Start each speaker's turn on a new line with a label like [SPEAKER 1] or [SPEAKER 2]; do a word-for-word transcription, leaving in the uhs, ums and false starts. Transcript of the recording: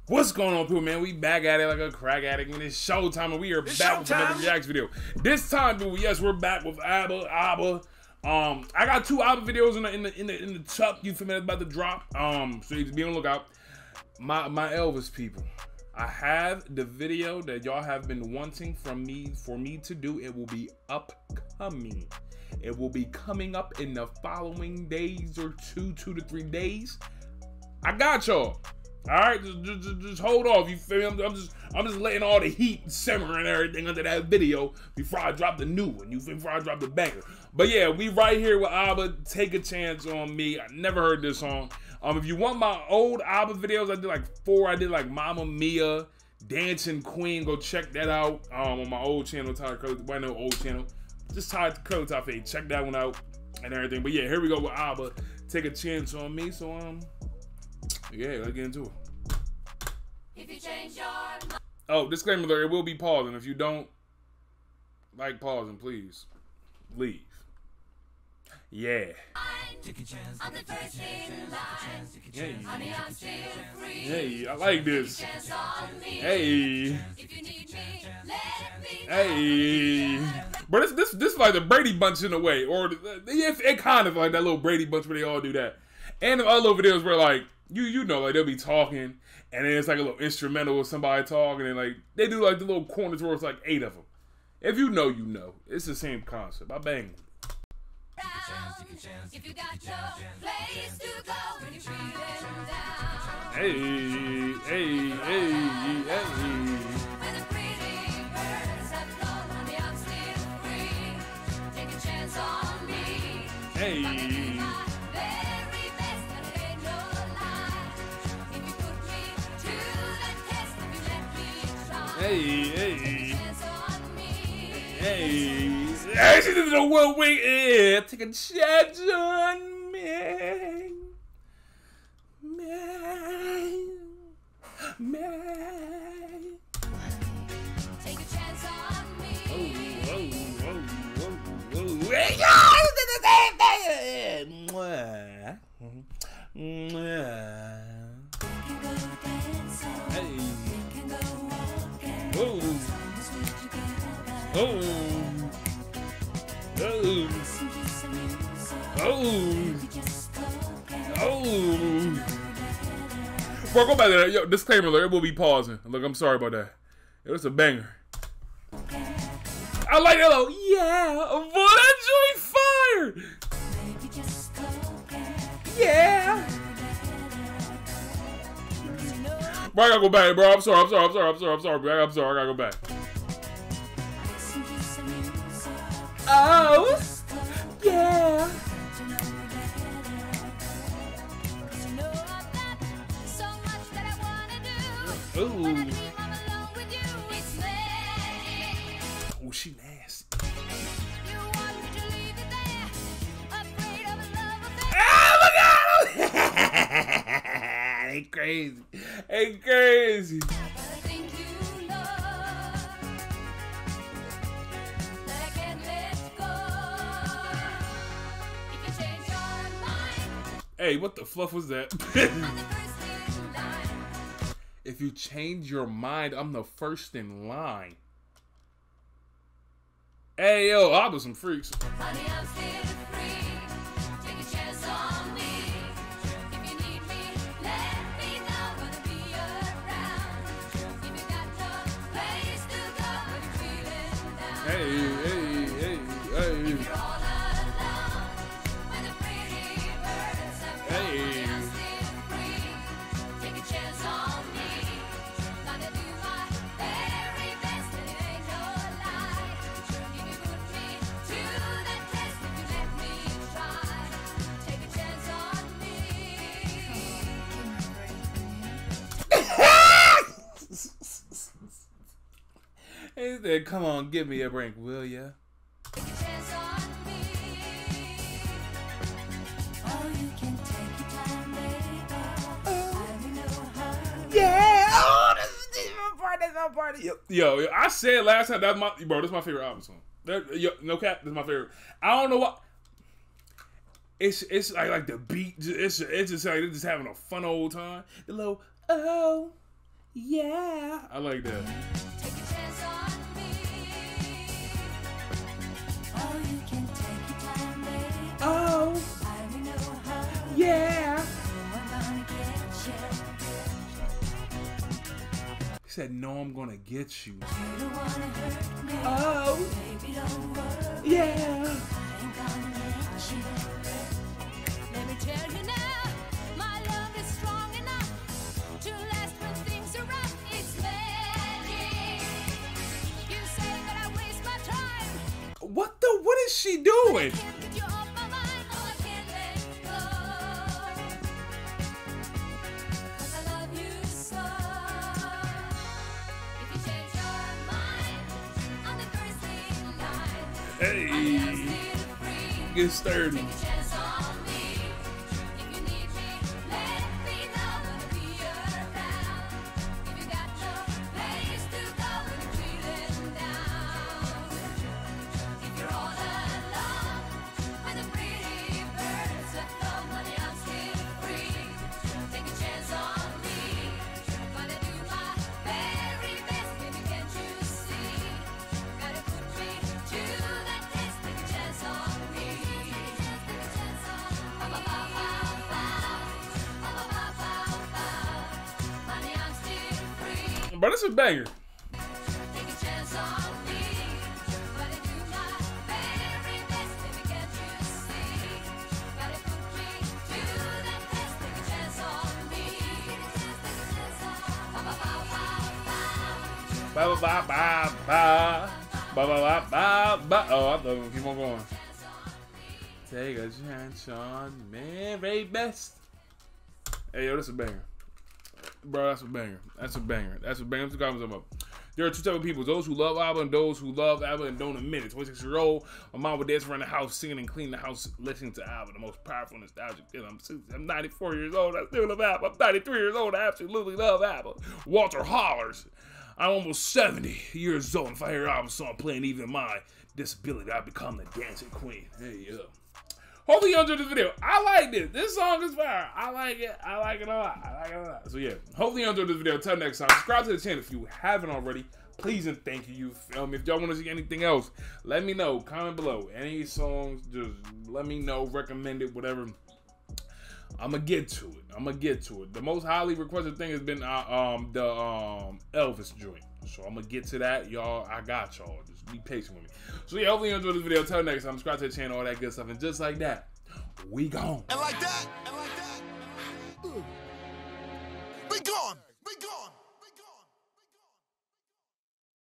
[SPEAKER 1] What's going on, people, man? We back at it like a crack addict, and it's showtime, and we are
[SPEAKER 2] It's
[SPEAKER 1] back with
[SPEAKER 2] showtime.
[SPEAKER 1] another reaction video. This time, people, yes, we're back with Abba, Abba. Um, I got two Abba videos in the in the in the in the tuck. You feel me? That's about to drop. Um, so you just be on the lookout. My my Elvis people, I have the video that y'all have been wanting from me for me to do. It will be upcoming. It will be coming up in the following days or two, two to three days. I got y'all. All right, just, just, just hold off. You feel me? I'm, I'm just, I'm just letting all the heat simmer and everything under that video before I drop the new one. You feel me? Before I drop the banger. But yeah, we right here with Abba. Take a chance on me. I never heard this song. Um, if you want my old Abba videos, I did like four. I did like Mamma Mia, Dancing Queen. Go check that out. Um, on my old channel, Tyler Curly. Well, no old channel. Just Tyler Curly Top eight. Check that one out and everything. But yeah, here we go with Abba. Take a chance on me. So um. Yeah, let's get into it.
[SPEAKER 3] If you change your mind.
[SPEAKER 1] Oh, disclaimer there, it will be pausing. If you don't like pausing, please leave. Yeah.
[SPEAKER 3] I'm the first in line.
[SPEAKER 1] Hey.
[SPEAKER 3] Honey, I'm still free.
[SPEAKER 1] Hey, I like this.
[SPEAKER 3] Chance on me.
[SPEAKER 1] Hey.
[SPEAKER 3] If you need me, let me know.
[SPEAKER 1] Hey. But this this this is like the Brady Bunch in a way. Or it, it kind of like that little Brady Bunch where they all do that. And the other little videos where like You you know, like they'll be talking, and then it's like a little instrumental with somebody talking, and like they do like the little corners where it's like eight of them. If you know, you know. It's the same concept. I bang.
[SPEAKER 3] If you got no place to go when you're feeling down.
[SPEAKER 1] Hey, hey, hey, hey.
[SPEAKER 3] When the pretty birds have flown, honey, I'm still free. Take a chance on me.
[SPEAKER 1] Hey.
[SPEAKER 3] My very best, and it ain't no lie. If you put me to the test, if you let me try.
[SPEAKER 1] Hey, hey.
[SPEAKER 3] Take a chance on me.
[SPEAKER 1] Hey. Hey, she did the one wing. Yeah, take a chance on me. Me. Me.
[SPEAKER 3] Take a chance on me.
[SPEAKER 1] Oh, oh, oh, oh, oh. Hey, y'all, did the same thing. Mwah. Mwah.
[SPEAKER 3] Can go dancing.
[SPEAKER 1] Hey.
[SPEAKER 3] Can go walking.
[SPEAKER 1] Oh.
[SPEAKER 3] As long as we're together.
[SPEAKER 1] Oh. Oh.
[SPEAKER 3] Listen to some music.
[SPEAKER 1] Oh.
[SPEAKER 3] We just talking.
[SPEAKER 1] Oh. Bro, go back to that. Yo, disclaimer alert. It will be pausing. Look, I'm sorry about that. It was a banger. I like that little, yeah. Boy, that joint fire.
[SPEAKER 3] Baby, just talking.
[SPEAKER 1] Yeah. Bro, I gotta go back, bro. I'm sorry, I'm sorry, I'm sorry, I'm sorry, I'm sorry, bro. I'm sorry, I gotta go back.
[SPEAKER 3] Listen to some music.
[SPEAKER 1] Oh. Yeah.
[SPEAKER 3] You know better. 'Cause you know I've got so much that I wanna do.
[SPEAKER 1] Ooh.
[SPEAKER 3] When I dream I'm alone with you, it's me.
[SPEAKER 1] Oh, she nasty.
[SPEAKER 3] You want me to leave you there, afraid of a love affair.
[SPEAKER 1] Oh my God. They crazy. They crazy.
[SPEAKER 3] But I think you know that I can't let go. If you change your mind,
[SPEAKER 1] Hey, what the fluff was that?
[SPEAKER 3] I'm the first in line.
[SPEAKER 1] If you change your mind, I'm the first in line. Hey, yo, I was some freaks.
[SPEAKER 3] Honey, I'm still free. Take a chance on me. If you need me, let me know. Gonna be around. If you got no place to go when you're feeling down.
[SPEAKER 1] Hey, hey, hey, hey.
[SPEAKER 3] You're all alone when the pretty birds have flown.
[SPEAKER 1] Hey.
[SPEAKER 3] Honey, I'm still free. Take a chance on me. Gonna do my very best, and it ain't no lie. If you put me to the test, if you let me try. Take a chance on me.
[SPEAKER 1] He said, come on, give me a break, will ya?
[SPEAKER 3] Take a chance on me. Oh, you can take your time, baby. I'm in no hurry.
[SPEAKER 1] Yeah! Oh, this is, this is my part, that's my part. Yo, yo, I said last time, that's my, bro, this is my favorite album song. That, yo, no cap, this is my favorite. I don't know what. It's it's like like the beat. It's it's just like they're just having a fun old time. The little oh Yeah. I like that.
[SPEAKER 3] Take a chance on me. Oh, you can take your time, baby.
[SPEAKER 1] Oh,
[SPEAKER 3] I already know how.
[SPEAKER 1] yeah.
[SPEAKER 3] No, I'm gonna get you.
[SPEAKER 1] He said, no, I'm gonna get you.
[SPEAKER 3] You don't wanna hurt me.
[SPEAKER 1] Oh,
[SPEAKER 3] Baby, don't worry.
[SPEAKER 1] yeah.
[SPEAKER 3] I ain't gonna let you. Let me tell you now, my love is strong enough to last when things are rough. It's magic. You say that I waste my time.
[SPEAKER 1] What the? What is she doing?
[SPEAKER 3] Can't get you off my mind. Oh, I can't let go. 'Cause I love you so. If you change your mind on the first thing line,
[SPEAKER 1] Hey,
[SPEAKER 3] I'm still free.
[SPEAKER 1] get sturdy.
[SPEAKER 3] Take a chance on me. If you need me, let me know. Gonna be around. If you got no place to go when you're feeling down. If you're all alone with a pretty bird left home, honey, I'm still free. Take a chance on me. Gonna do my very best, baby, can't you see? Gotta put me to that test. Take a chance on me. Take a chance on me. Ba ba ba ba ba. Ba ba ba ba ba. Honey, I'm still free.
[SPEAKER 1] But it's a banger.
[SPEAKER 3] Take a chance on me. Gotta do my very best, baby, can't you see? Gotta put me to that test. Take a chance on me. Take a chance on me. Ba ba ba ba ba.
[SPEAKER 1] Ba ba ba ba ba. Ba ba ba ba ba. Oh, I thought we keep on going. Take a chance on me, very best. Hey, yo, that's a banger. Bro, that's a banger. That's a banger. That's a banger. That's what I'm talking about. There are two types of people: those who love ABBA and those who love ABBA and don't admit it. twenty-six year old, my mom would dance around the house singing and cleaning the house, listening to ABBA, the most powerful, nostalgic kid. I'm, I'm ninety-four years old. I still love ABBA. I'm ninety-three years old. I absolutely love ABBA. Walter hollers. I'm almost seventy years old. If I hear ABBA song playing, even my disability, I become the dancing queen. Hey, yo. Hopefully you enjoyed this video. I like this. This song is fire. I like it. I like it a lot. I like it a lot. So yeah, hopefully you enjoyed this video. Until next time, subscribe to the channel if you haven't already. Please and thank you. You feel me? If y'all want to see anything else, let me know. Comment below. Any songs, just let me know. Recommend it, whatever. I'm gonna get to it. I'm gonna get to it. The most highly requested thing has been uh, um the um Elvis joint. So I'm gonna get to that, y'all. I got y'all. Just be patient with me. So yeah, hopefully you enjoyed this video. Until next time, subscribe to the channel, all that good stuff, and just like that, we gone.
[SPEAKER 2] And like that, and like that, we gone, we gone.